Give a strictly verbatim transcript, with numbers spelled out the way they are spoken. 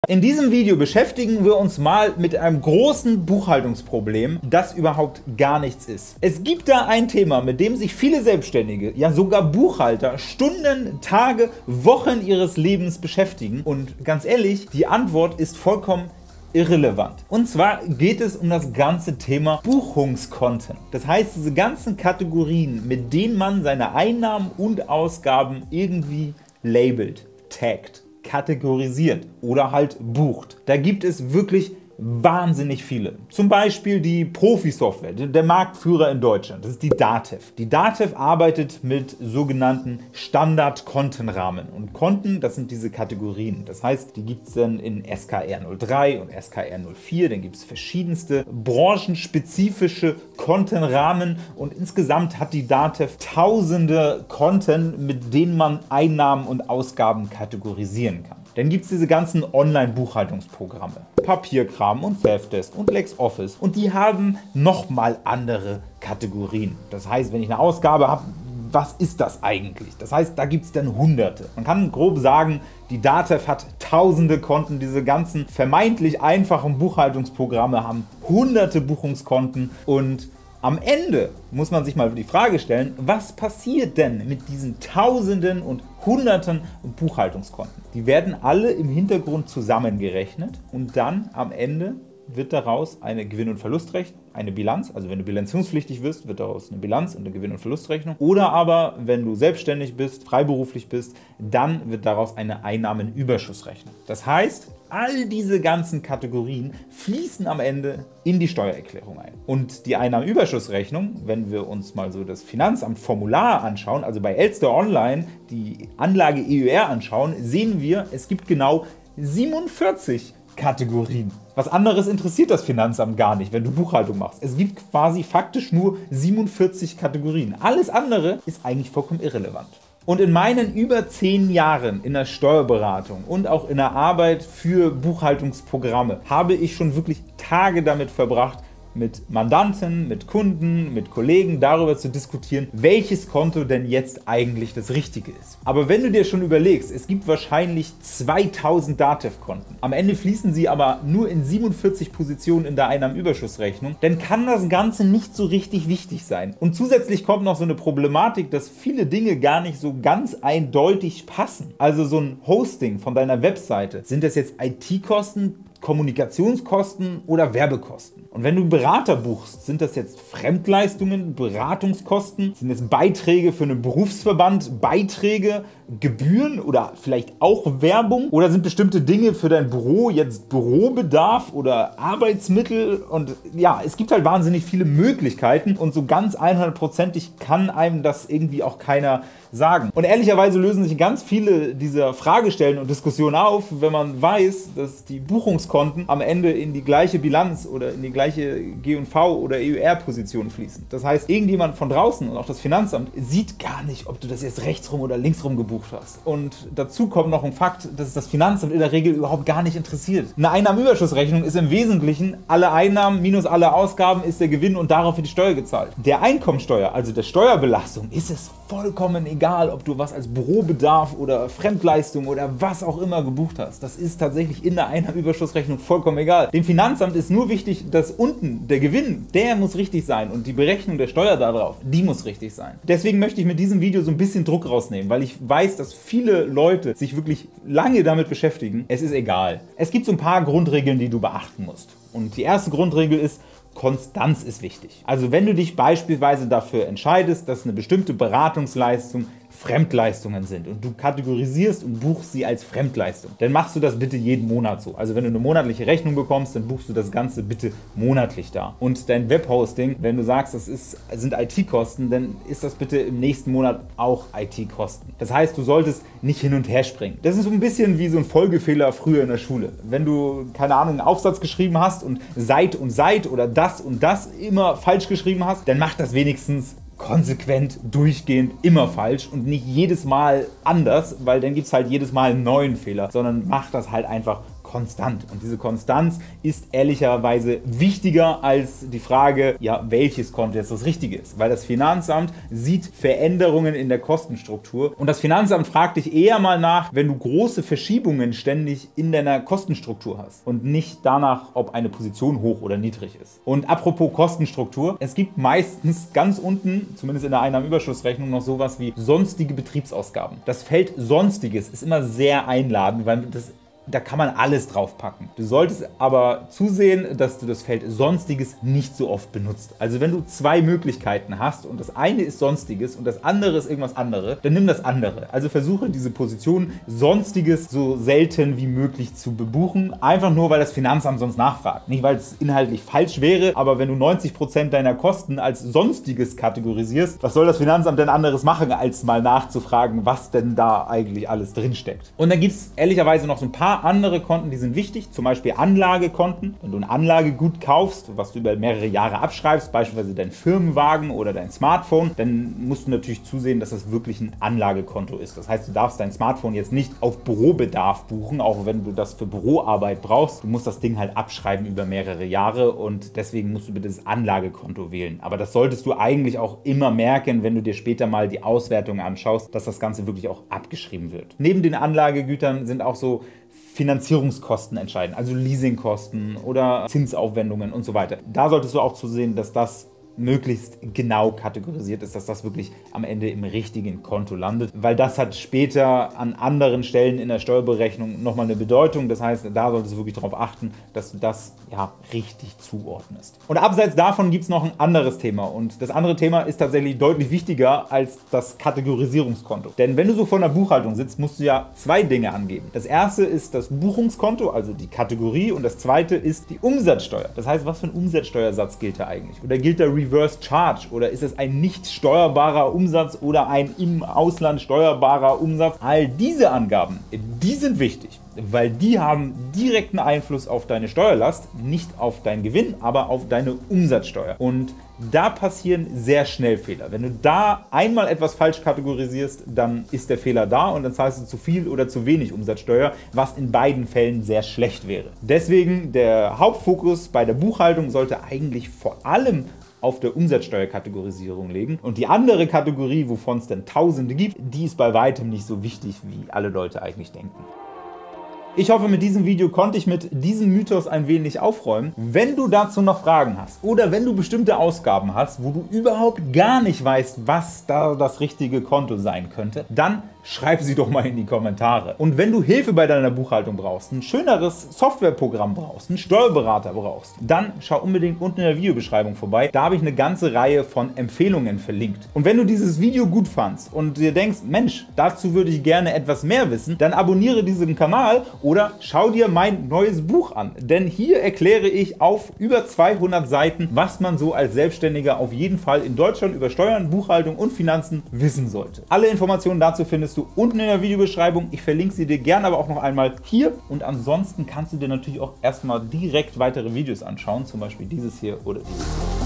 In diesem Video beschäftigen wir uns mal mit einem großen Buchhaltungsproblem, das überhaupt gar nichts ist. Es gibt da ein Thema, mit dem sich viele Selbstständige, ja sogar Buchhalter, Stunden, Tage, Wochen ihres Lebens beschäftigen. Und ganz ehrlich, die Antwort ist vollkommen irrelevant. Und zwar geht es um das ganze Thema Buchungskonten. Das heißt, diese ganzen Kategorien, mit denen man seine Einnahmen und Ausgaben irgendwie labelt, taggt, kategorisiert oder halt bucht. Da gibt es wirklich wahnsinnig viele. Zum Beispiel die Profi-Software, der Marktführer in Deutschland, das ist die Datev. Die Datev arbeitet mit sogenannten Standard-Kontenrahmen. Und Konten, das sind diese Kategorien. Das heißt, die gibt es dann in S K R null drei und S K R null vier. Dann gibt es verschiedenste branchenspezifische Kontenrahmen. Und insgesamt hat die Datev tausende Konten, mit denen man Einnahmen und Ausgaben kategorisieren kann. Dann gibt es diese ganzen Online-Buchhaltungsprogramme, Papierkram und Safdesk und LexOffice, und die haben nochmal andere Kategorien. Das heißt, wenn ich eine Ausgabe habe, was ist das eigentlich? Das heißt, da gibt es dann Hunderte. Man kann grob sagen, die Datev hat tausende Konten, diese ganzen vermeintlich einfachen Buchhaltungsprogramme haben hunderte Buchungskonten, und am Ende muss man sich mal die Frage stellen, was passiert denn mit diesen Tausenden und Hunderten Buchhaltungskonten? Die werden alle im Hintergrund zusammengerechnet und dann am Ende wird daraus eine Gewinn- und Verlustrechnung, eine Bilanz. Also wenn du bilanzierungspflichtig wirst, wird daraus eine Bilanz und eine Gewinn- und Verlustrechnung. Oder aber, wenn du selbstständig bist, freiberuflich bist, dann wird daraus eine Einnahmenüberschussrechnung. Das heißt, all diese ganzen Kategorien fließen am Ende in die Steuererklärung ein. Und die Einnahmenüberschussrechnung, wenn wir uns mal so das Finanzamt-Formular anschauen, also bei Elster Online die Anlage E Ü R anschauen, sehen wir, es gibt genau siebenundvierzig Kategorien. Was anderes interessiert das Finanzamt gar nicht, wenn du Buchhaltung machst. Es gibt quasi faktisch nur siebenundvierzig Kategorien. Alles andere ist eigentlich vollkommen irrelevant. Und in meinen über zehn Jahren in der Steuerberatung und auch in der Arbeit für Buchhaltungsprogramme habe ich schon wirklich Tage damit verbracht, mit Mandanten, mit Kunden, mit Kollegen darüber zu diskutieren, welches Konto denn jetzt eigentlich das Richtige ist. Aber wenn du dir schon überlegst, es gibt wahrscheinlich zweitausend Datev-Konten, am Ende fließen sie aber nur in siebenundvierzig Positionen in der Einnahmenüberschussrechnung, dann kann das Ganze nicht so richtig wichtig sein. Und zusätzlich kommt noch so eine Problematik, dass viele Dinge gar nicht so ganz eindeutig passen. Also so ein Hosting von deiner Webseite, sind das jetzt I T-Kosten, Kommunikationskosten oder Werbekosten? Und wenn du Berater buchst, sind das jetzt Fremdleistungen, Beratungskosten, sind das Beiträge für einen Berufsverband, Beiträge, Gebühren oder vielleicht auch Werbung, oder sind bestimmte Dinge für dein Büro jetzt Bürobedarf oder Arbeitsmittel? Und ja, es gibt halt wahnsinnig viele Möglichkeiten, und so ganz hundertprozentig kann einem das irgendwie auch keiner sagen. Und ehrlicherweise lösen sich ganz viele dieser Fragestellen und Diskussionen auf, wenn man weiß, dass die Buchungskonten am Ende in die gleiche Bilanz oder in die gleiche G und V oder E Ü R-Position fließen. Das heißt, irgendjemand von draußen und auch das Finanzamt sieht gar nicht, ob du das jetzt rechtsrum oder linksrum gebucht hast. Und dazu kommt noch ein Fakt, dass es das Finanzamt in der Regel überhaupt gar nicht interessiert. Eine Einnahmenüberschussrechnung ist im Wesentlichen, alle Einnahmen minus alle Ausgaben ist der Gewinn und darauf wird die Steuer gezahlt. Der Einkommensteuer, also der Steuerbelastung, ist es vollkommen egal, ob du was als Bürobedarf oder Fremdleistung oder was auch immer gebucht hast. Das ist tatsächlich in der Einnahmenüberschussrechnung vollkommen egal. Dem Finanzamt ist nur wichtig, dass unten der Gewinn, der muss richtig sein, und die Berechnung der Steuer darauf, die muss richtig sein. Deswegen möchte ich mit diesem Video so ein bisschen Druck rausnehmen, weil ich weiß, dass viele Leute sich wirklich lange damit beschäftigen. Es ist egal. Es gibt so ein paar Grundregeln, die du beachten musst. Und die erste Grundregel ist, Konstanz ist wichtig. Also wenn du dich beispielsweise dafür entscheidest, dass eine bestimmte Beratungsleistung Fremdleistungen sind und du kategorisierst und buchst sie als Fremdleistung, dann machst du das bitte jeden Monat so. Also wenn du eine monatliche Rechnung bekommst, dann buchst du das Ganze bitte monatlich da. Und dein Webhosting, wenn du sagst, das ist, sind I T-Kosten, dann ist das bitte im nächsten Monat auch I T-Kosten. Das heißt, du solltest nicht hin und her springen. Das ist so ein bisschen wie so ein Folgefehler früher in der Schule. Wenn du, keine Ahnung, einen Aufsatz geschrieben hast und seit und seit oder das und das immer falsch geschrieben hast, dann mach das wenigstens konsequent, durchgehend, immer falsch und nicht jedes Mal anders, weil dann gibt es halt jedes Mal einen neuen Fehler, sondern mach das halt einfach konstant. Und diese Konstanz ist ehrlicherweise wichtiger als die Frage, ja, welches Konto jetzt das Richtige ist. Weil das Finanzamt sieht Veränderungen in der Kostenstruktur und das Finanzamt fragt dich eher mal nach, wenn du große Verschiebungen ständig in deiner Kostenstruktur hast und nicht danach, ob eine Position hoch oder niedrig ist. Und apropos Kostenstruktur, es gibt meistens ganz unten, zumindest in der Einnahmenüberschussrechnung, noch sowas wie sonstige Betriebsausgaben. Das Feld Sonstiges ist immer sehr einladend, weil das da kann man alles drauf packen. Du solltest aber zusehen, dass du das Feld Sonstiges nicht so oft benutzt. Also wenn du zwei Möglichkeiten hast und das eine ist Sonstiges und das andere ist irgendwas anderes, dann nimm das andere. Also versuche diese Position Sonstiges so selten wie möglich zu bebuchen, einfach nur, weil das Finanzamt sonst nachfragt. Nicht, weil es inhaltlich falsch wäre, aber wenn du neunzig Prozent deiner Kosten als Sonstiges kategorisierst, was soll das Finanzamt denn anderes machen, als mal nachzufragen, was denn da eigentlich alles drinsteckt? Und dann gibt es ehrlicherweise noch so ein paar andere Konten, die sind wichtig, zum Beispiel Anlagekonten. Wenn du ein Anlagegut kaufst, was du über mehrere Jahre abschreibst, beispielsweise dein Firmenwagen oder dein Smartphone, dann musst du natürlich zusehen, dass das wirklich ein Anlagekonto ist. Das heißt, du darfst dein Smartphone jetzt nicht auf Bürobedarf buchen, auch wenn du das für Büroarbeit brauchst. Du musst das Ding halt abschreiben über mehrere Jahre und deswegen musst du bitte das Anlagekonto wählen. Aber das solltest du eigentlich auch immer merken, wenn du dir später mal die Auswertung anschaust, dass das Ganze wirklich auch abgeschrieben wird. Neben den Anlagegütern sind auch so Finanzierungskosten entscheidend, also Leasingkosten oder Zinsaufwendungen und so weiter. Da solltest du auch zusehen, dass das möglichst genau kategorisiert ist, dass das wirklich am Ende im richtigen Konto landet, weil das hat später an anderen Stellen in der Steuerberechnung nochmal eine Bedeutung. Das heißt, da solltest du wirklich darauf achten, dass du das ja richtig zuordnest. Und abseits davon gibt es noch ein anderes Thema und das andere Thema ist tatsächlich deutlich wichtiger als das Kategorisierungskonto. Denn wenn du so vor einer Buchhaltung sitzt, musst du ja zwei Dinge angeben. Das erste ist das Buchungskonto, also die Kategorie, und das zweite ist die Umsatzsteuer. Das heißt, was für ein Umsatzsteuersatz gilt da eigentlich? Oder gilt der Reverse Charge oder ist es ein nicht steuerbarer Umsatz oder ein im Ausland steuerbarer Umsatz? All diese Angaben, die sind wichtig, weil die haben direkten Einfluss auf deine Steuerlast, nicht auf deinen Gewinn, aber auf deine Umsatzsteuer. Und da passieren sehr schnell Fehler. Wenn du da einmal etwas falsch kategorisierst, dann ist der Fehler da und dann zahlst du zu viel oder zu wenig Umsatzsteuer, was in beiden Fällen sehr schlecht wäre. Deswegen der Hauptfokus bei der Buchhaltung sollte eigentlich vor allem auf der Umsatzsteuerkategorisierung legen. Und die andere Kategorie, wovon es denn Tausende gibt, die ist bei weitem nicht so wichtig, wie alle Leute eigentlich denken. Ich hoffe, mit diesem Video konnte ich mit diesem Mythos ein wenig aufräumen. Wenn du dazu noch Fragen hast oder wenn du bestimmte Ausgaben hast, wo du überhaupt gar nicht weißt, was da das richtige Konto sein könnte, dann schreib sie doch mal in die Kommentare. Und wenn du Hilfe bei deiner Buchhaltung brauchst, ein schöneres Softwareprogramm brauchst, einen Steuerberater brauchst, dann schau unbedingt unten in der Videobeschreibung vorbei. Da habe ich eine ganze Reihe von Empfehlungen verlinkt. Und wenn du dieses Video gut fandst und dir denkst, Mensch, dazu würde ich gerne etwas mehr wissen, dann abonniere diesen Kanal oder schau dir mein neues Buch an. Denn hier erkläre ich auf über zweihundert Seiten, was man so als Selbstständiger auf jeden Fall in Deutschland über Steuern, Buchhaltung und Finanzen wissen sollte. Alle Informationen dazu findest du unten in der Videobeschreibung. Ich verlinke sie dir gerne aber auch noch einmal hier. Und ansonsten kannst du dir natürlich auch erstmal direkt weitere Videos anschauen, zum Beispiel dieses hier oder dieses hier.